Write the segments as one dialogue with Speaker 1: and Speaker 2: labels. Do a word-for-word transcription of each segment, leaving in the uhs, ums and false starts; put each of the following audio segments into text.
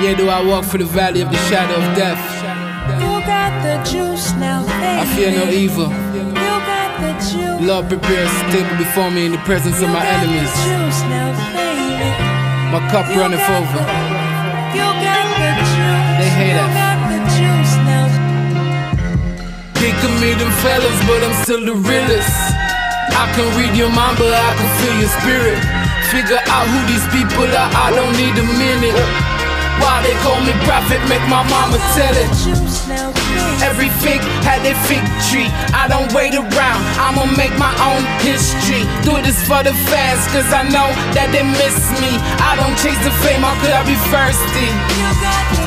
Speaker 1: Yeah, do I walk through the valley of the shadow of death?
Speaker 2: You got the juice now, baby.
Speaker 1: I fear no evil.
Speaker 2: You got the juice.
Speaker 1: Lord prepares a table before me in the presence of my enemies.
Speaker 2: You got the juice now, baby.
Speaker 1: My cup
Speaker 2: You
Speaker 1: runneth
Speaker 2: got
Speaker 1: over.
Speaker 2: the- You got the juice.
Speaker 1: They hate
Speaker 2: You
Speaker 1: us.
Speaker 2: got the juice now.
Speaker 1: They can meet them fellas, but I'm still the realest. I can read your mind, but I can feel your spirit. Figure out who these people are, I don't need a minute. Why they call me prophet, make my mama tell it.
Speaker 2: Juice now, baby.
Speaker 1: Every fig had a fig tree. I don't wait around, I'ma make my own history. Do this for the fans, cause I know that they miss me. I don't chase the fame, how could I be thirsty?
Speaker 2: You got the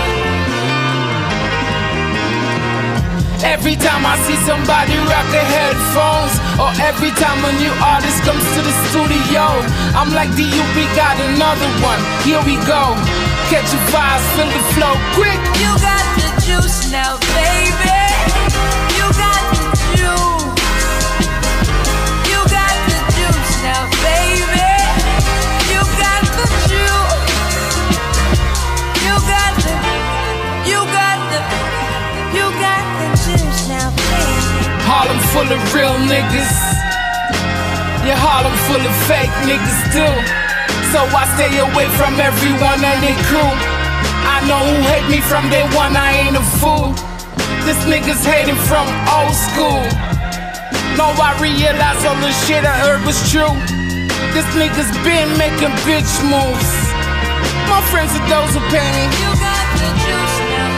Speaker 1: Every time I see somebody rock the headphones, or every time a new artist comes to the studio, I'm like, D U B got another one, here we go. Catch your vibes, feel the flow, quick.
Speaker 2: You got the juice now, baby. You got the juice. You got the juice now, baby. You got the juice. You got the, you got the, you got the juice now, baby.
Speaker 1: Harlem full of real niggas. Yeah, Harlem full of fake niggas too. So I stay away from everyone and their crew. I know who hate me from day one, I ain't a fool. This niggas hating from old school. No, I realize all the shit I heard was true. This niggas been making bitch moves. My friends are those who pay me.
Speaker 2: You got the juice now,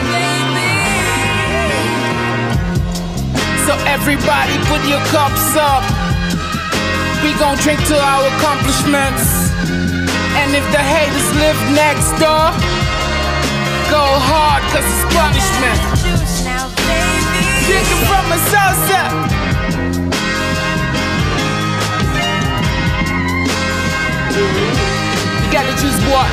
Speaker 2: baby.
Speaker 1: So everybody put your cups up. We gon' drink to our accomplishments. And if the haters live next door, go hard cause it's punishment.
Speaker 2: Juice now, baby.
Speaker 1: Drinking from a salsa. You gotta choose what?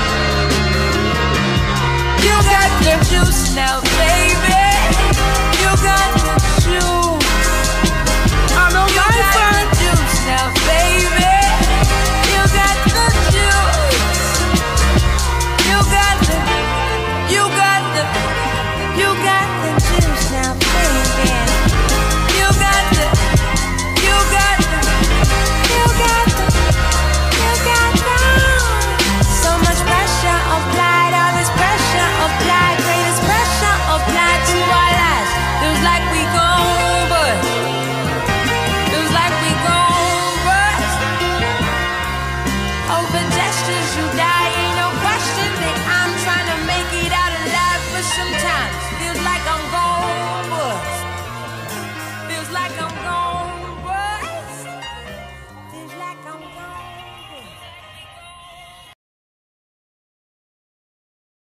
Speaker 2: You got the juice now, baby. You got the juice.
Speaker 1: I know
Speaker 2: You
Speaker 1: my
Speaker 2: got
Speaker 1: fun.
Speaker 2: the juice now, baby. You got the juice. You got the, you got the, you got the juice now, baby. You got the, you got the, you got the, you got the. So much pressure applied, all this pressure applied, greatest pressure applied to our lives. Feels like we gon' bust. Feels like we gon' bust. Over gestures you die.